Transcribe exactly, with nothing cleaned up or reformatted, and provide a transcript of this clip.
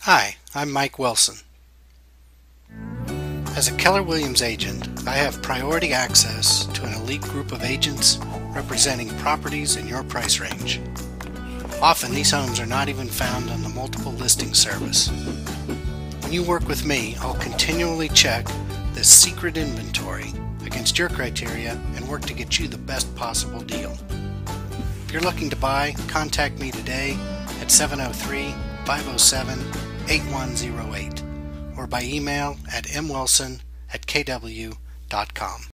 Hi, I'm Mike Wilson. As a Keller Williams agent, I have priority access to an elite group of agents representing properties in your price range. Often these homes are not even found on the multiple listing service. When you work with me, I'll continually check this secret inventory against your criteria and work to get you the best possible deal. If you're looking to buy, contact me today at seven oh three, five oh seven, eight one oh eight or by email at m wilson at k w dot com.